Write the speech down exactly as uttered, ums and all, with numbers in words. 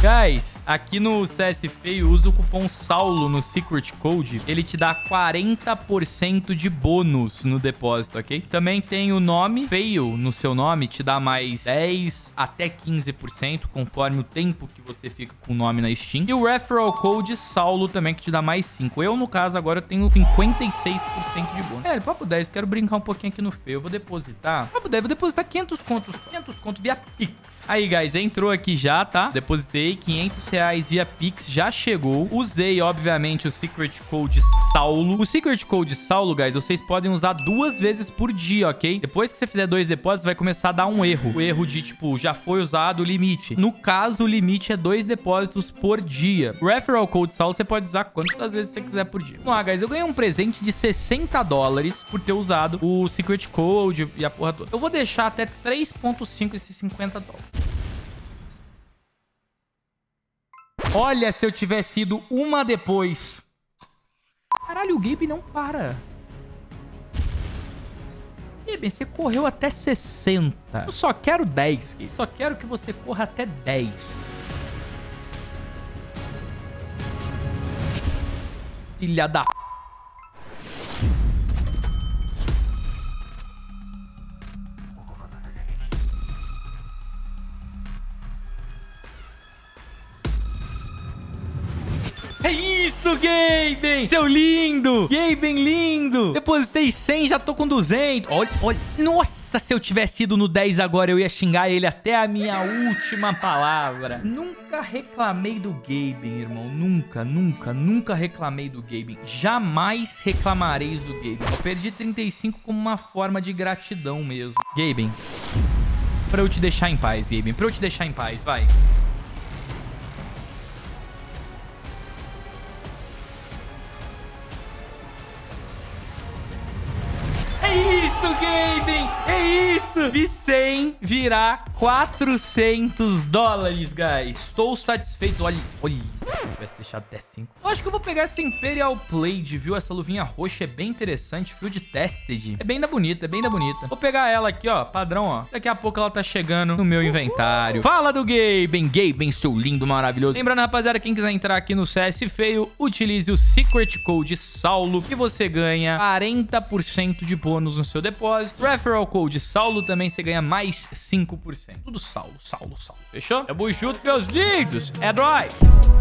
Guys, aqui no C S Feio, usa o cupom SAULO no Secret Code. Ele te dá quarenta por cento de bônus no depósito, ok? Também tem o nome Feio no seu nome, te dá mais dez até quinze por cento, conforme o tempo que você fica com o nome na Steam. E o Referral Code SAULO também, que te dá mais cinco. Eu, no caso, agora tenho cinquenta e seis por cento de bônus. É, papo dez, quero brincar um pouquinho aqui no Feio. Eu vou depositar. Papo dez, vou depositar quinhentos contos. quinhentos contos via Pix. Aí, guys, entrou aqui já, tá? Depositei quinhentos reais via Pix, já chegou. Usei, obviamente, o Secret Code SAULO. O Secret Code SAULO, guys, vocês podem usar duas vezes por dia, ok? Depois que você fizer dois depósitos, vai começar a dar um erro. O erro de, tipo, já foi usado o limite. No caso, o limite é dois depósitos por dia. O Referral Code SAULO você pode usar quantas vezes você quiser por dia. Vamos lá, guys, eu ganhei um presente de sessenta dólares por ter usado o Secret Code e a porra toda. Eu vou deixar até três ponto cinco esses cinquenta dólares. Olha, se eu tivesse ido uma depois. Caralho, o Gabe não para. Gabe, você correu até sessenta. Eu só quero dez, Gabe. Só quero que você corra até dez. Filha da... É isso, Gaben! Seu lindo! Gaben lindo! Depositei cem, já tô com duzentos. Olha, olha. Nossa, se eu tivesse ido no dez agora, eu ia xingar ele até a minha última palavra. Nunca reclamei do Gaben, irmão. Nunca, nunca, nunca reclamei do Gaben. Jamais reclamareis do Gaben. Eu perdi trinta e cinco como uma forma de gratidão mesmo. Gaben, pra eu te deixar em paz, Gaben. Pra eu te deixar em paz, vai. Gaben, é isso! Vi cem virar quatrocentos dólares, guys. Estou satisfeito. Olha, olha. Se eu tivesse deixado até cinco. Eu acho que eu vou pegar essa Imperial Blade, viu? Essa luvinha roxa é bem interessante. Field Tested. É bem da bonita, é bem da bonita. Vou pegar ela aqui, ó. Padrão, ó. Daqui a pouco ela tá chegando no meu inventário. Fala do Gaben. Gaben, seu lindo, maravilhoso. Lembrando, rapaziada, quem quiser entrar aqui no C S Feio, utilize o Secret Code SAULO, que você ganha quarenta por cento de bônus no seu depósito. Referral Code SAULO também você ganha mais cinco por cento. Tudo SAULO, SAULO, SAULO. Fechou? É buchuto, meus lindos. É nóis!